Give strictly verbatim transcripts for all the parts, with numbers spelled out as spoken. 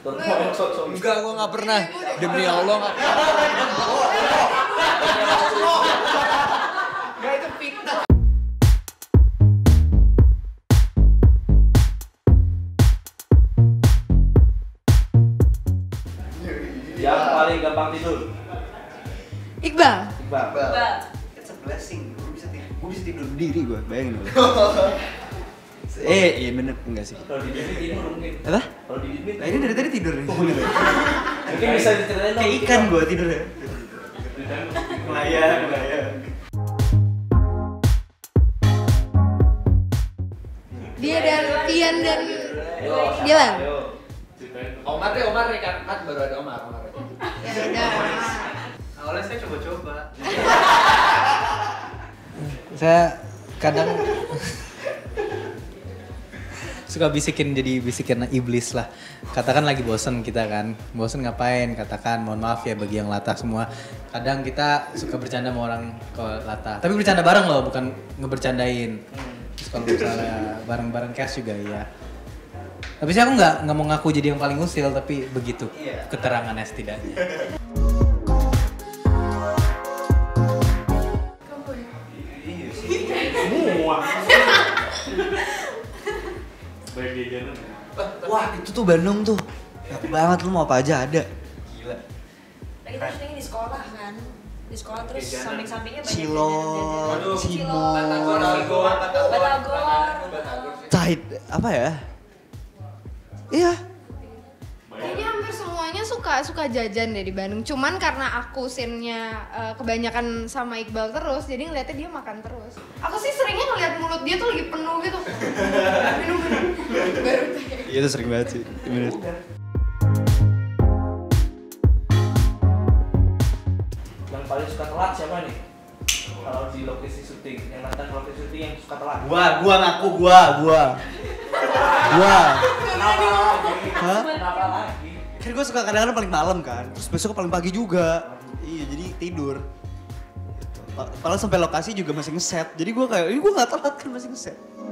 Enggak, gua nggak pernah. Demi Allah nggak pernah. Enggak, itu fitnah. Yang paling gampang tidur. Iqbal. Iqbal. Iqbal. It's a blessing. Gue bisa tidur. Gue bisa tidur Diri gua, bayangin lu. Eh, iya bener enggak sih? Kalau di Disney tidur mungkin. Apa? Kalau di Disney. Nah ini dari tadi tidur nih. Mungkin bisa diceritain dong. Kayak ikan gue tidurnya. Melayang, melayang. Dia dan Pian dan Ayo, Dilan. ayo. Omar deh, Omar nih kan, kan baru ada Omar, Omar. Ya udah. Awalnya saya coba-coba. Saya kadang suka bisikin, jadi bisikin iblis lah. Katakan lagi bosen kita kan, bosen ngapain, katakan mohon maaf ya bagi yang latah semua. Kadang kita suka bercanda sama orang ke latah, tapi bercanda bareng loh, bukan ngebercandain. Terus kalau misalnya bareng-bareng cash juga iya. Tapi sih aku nggak nggak mau ngaku jadi yang paling usil, tapi begitu Iya. keterangannya setidaknya. Iya sih. Semua. Baik jajanan. Wah itu tuh Bandung tuh. Enak banget, lu mau apa aja ada. Gila. Nah, kita syutingnya di sekolah kan. Di sekolah terus Jajanan. samping-sampingnya banyak Cilo, jajanan. Waduh, Cilo, Batagor, Batagor, Batagor. Tahit apa ya? Iya. Kayaknya hampir semuanya suka suka jajan deh di Bandung. Cuman karena aku scene-nya eh, kebanyakan sama Iqbal terus, jadi ngeliatnya dia makan terus. Aku sih seringnya ngeliat mulut dia tuh lagi penuh gitu. Minum minum. Baru kayak. Iya tuh sering banget sih. Bener. Yang paling suka telat siapa nih? Kalau di lokasi syuting, yang datang ke lokasi syuting yang suka telat. Gua, gua ngaku gua, gua. Gua. Kenapa lagi? Hah? Kenapa lagi? Kan gue suka kadang-kadang paling malam kan, terus besok paling pagi juga. Iya, jadi tidur. Pa- Padahal sampai lokasi juga masih ngeset. Jadi gue kayak, ini gue gak telat kan masih ngeset.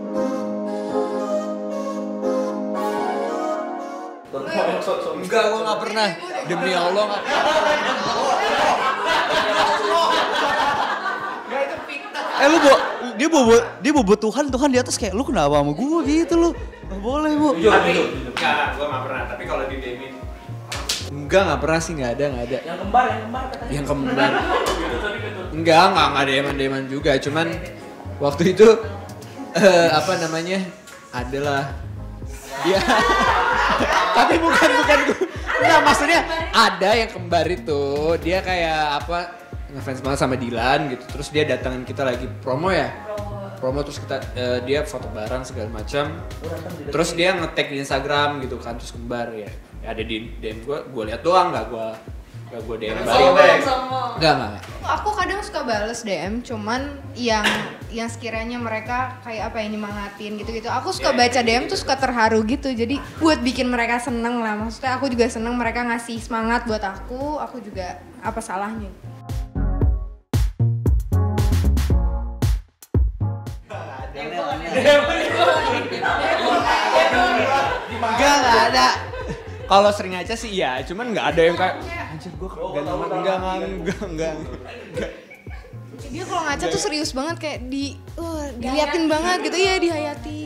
Enggak, gua nggak pernah. Demi Allah nggak pernah. Gak itu fitnah. Eh lu bo, dia bobo, dia bobo Tuhan, Tuhan di atas kayak lu kenapa sama gue gitu lu. Gak boleh bu. Jujur, jujur. Enggak, gua nggak pernah. Tapi kalau di Demin, Enggak, nggak pernah sih, nggak ada, nggak ada. Yang kembar, yang kembar katanya. Yang kembar. Enggak, enggak, enggak deman-deman juga. Cuman waktu itu eh, apa namanya? Adalah dia. Tapi bukan bukan enggak, maksudnya ada yang kembar itu. Dia kayak apa? Ngefans banget sama Dilan gitu. Terus dia datangin kita lagi promo ya. Promo terus kita eh, dia foto bareng segala macam. Terus dia nge-tag di Instagram gitu kan, terus kembar ya. Ya ada di D M gue, gue lihat doang, nggak gue nggak gue D M balik. Sombong, sombong. Enggak, enggak. Aku kadang suka bales D M, cuman yang yang sekiranya mereka kayak apa yang nyemangatin gitu-gitu. Aku suka baca D M tuh suka terharu gitu. Jadi buat bikin mereka seneng lah. Maksudnya aku juga seneng mereka ngasih semangat buat aku. Aku juga apa salahnya? Enggak, enggak ada. Kalau sering aja sih iya, cuman nggak ada yang kayak anjir gue ganti nama enggak, enggak, enggak, enggak, enggak. Dia kalau ngaca tuh serius banget kayak di uh, diliatin banget gitu ya, dihayati.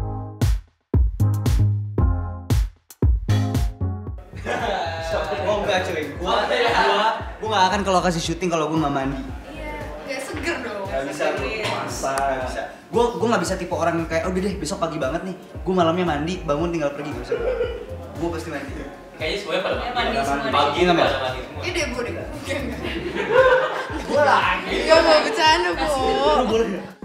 Oh enggak cuy, gua, gua, gua gak akan ke lokasi syuting kalau gua gak mandi. Iya, gak seger dong. Gak bisa, masa. Gak bisa. Gua, gua gak bisa tipe orang yang kayak, oh udah deh besok pagi banget nih, gua malamnya mandi, bangun tinggal pergi, gak bisa. Gua pasti mandi. kayaknya semuanya pada Ya, mandi. mandi Pada semua. Pagi Iya, tuh Mbak. pada mandi semua. Iya deh, bu deh. Gue lagi. Gak mau bercanda, bu. Lu boleh gak?